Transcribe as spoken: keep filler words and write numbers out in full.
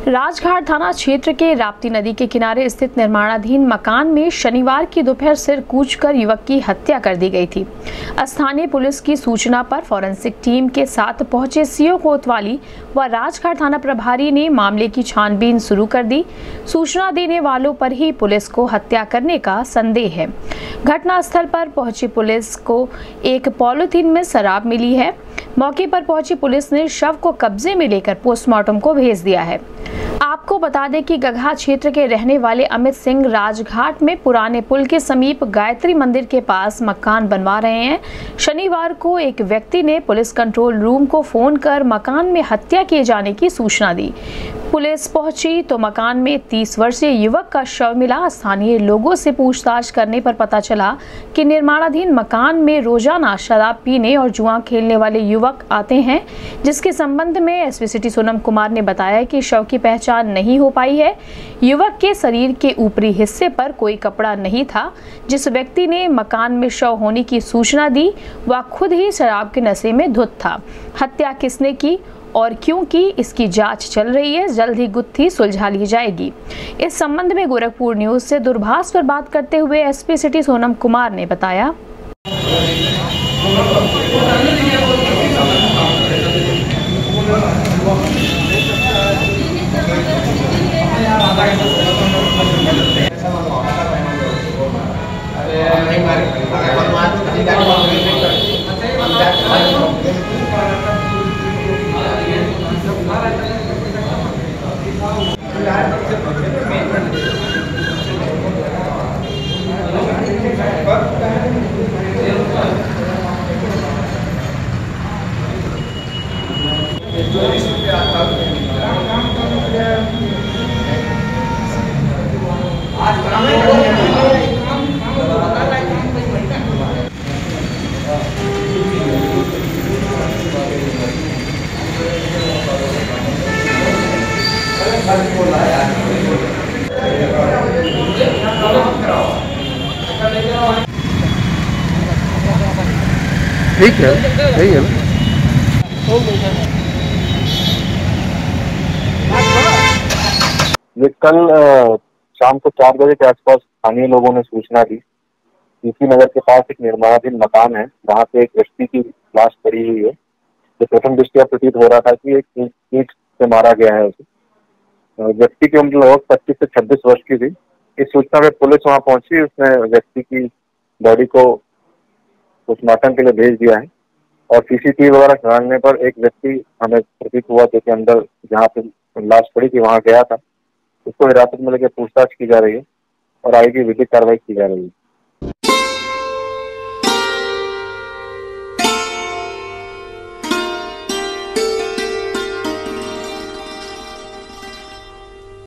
राजघाट थाना क्षेत्र के राप्ती नदी के किनारे स्थित निर्माणाधीन मकान में शनिवार की दोपहर सिर कूचकर युवक की हत्या कर दी गई थी। स्थानीय पुलिस की सूचना पर फॉरेंसिक टीम के साथ पहुंचे सीओ कोतवाली व राजघाट थाना प्रभारी ने मामले की छानबीन शुरू कर दी। सूचना देने वालों पर ही पुलिस को हत्या करने का संदेह है। घटनास्थल पर पहुंची पुलिस को एक पॉलीथीन में शराब मिली है। मौके पर पहुंची पुलिस ने शव को कब्जे में लेकर पोस्टमार्टम को भेज दिया है। आपको बता दें कि गगहा क्षेत्र के रहने वाले अमित सिंह राजघाट में पुराने पुल के समीप गायत्री मंदिर के पास मकान बनवा रहे हैं। शनिवार को एक व्यक्ति ने पुलिस कंट्रोल रूम को फोन कर मकान में हत्या किए जाने की सूचना दी। पुलिस पहुंची तो मकान में तीस वर्षीय युवक का शव मिला। स्थानीय लोगों से पूछताछ करने पर पता चला कि निर्माणाधीन मकान में रोजाना शराब पीने और जुआ खेलने वाले युवक आते हैं, जिसके संबंध में एसपी सिटी सोनम कुमार ने बताया कि शव की पहचान नहीं हो पाई है। युवक के शरीर के ऊपरी हिस्से पर कोई कपड़ा नहीं था। जिस व्यक्ति ने मकान में शव होने की सूचना दी वह खुद ही शराब के नशे में धुत था। हत्या किसने की और क्यों की, इसकी जांच चल रही है। जल्द ही गुत्थी सुलझा ली जाएगी। इस संबंध में गोरखपुर न्यूज से दूरभाष पर बात करते हुए एसपी सिटी सोनम कुमार ने बताया। ठीक है, सही है। ये कल शाम को चार बजे के आसपास स्थानीय लोगों ने सूचना दी। टीसी नगर के पास एक निर्माणाधीन मकान है, वहाँ पे एक व्यक्ति की लाश पड़ी हुई है। तो प्रथम दृष्टया प्रतीत हो रहा था कि एक ईंट से मारा गया है उसे। व्यक्ति की उम्र लगभग पच्चीस से छब्बीस वर्ष की थी। इस सूचना पे पुलिस वहाँ पहुंची। उसने व्यक्ति की बॉडी को पोस्टमार्टम के लिए भेज दिया है और सीसीटीवी वगैरह खंगालने पर एक व्यक्ति हमें प्रतीत हुआ जो कि अंदर जहाँ पे लाश पड़ी थी वहाँ गया था। उसको हिरासत में लेकर पूछताछ की जा रही है और आगे की विधिक कार्रवाई की जा रही है।